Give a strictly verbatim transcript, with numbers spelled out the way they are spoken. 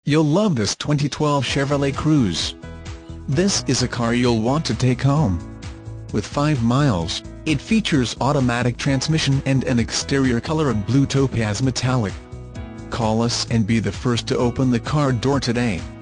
You'll love this twenty twelve Chevrolet Cruze. This is a car you'll want to take home. With five miles, it features automatic transmission and an exterior color of Blue Topaz Metallic. Call us and be the first to open the car door today.